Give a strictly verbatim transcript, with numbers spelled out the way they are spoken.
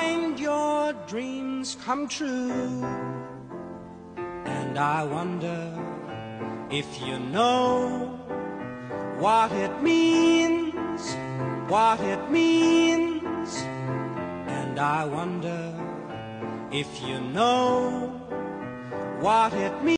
find your dreams come true. And I wonder if you know what it means, what it means. And I wonder if you know what it means.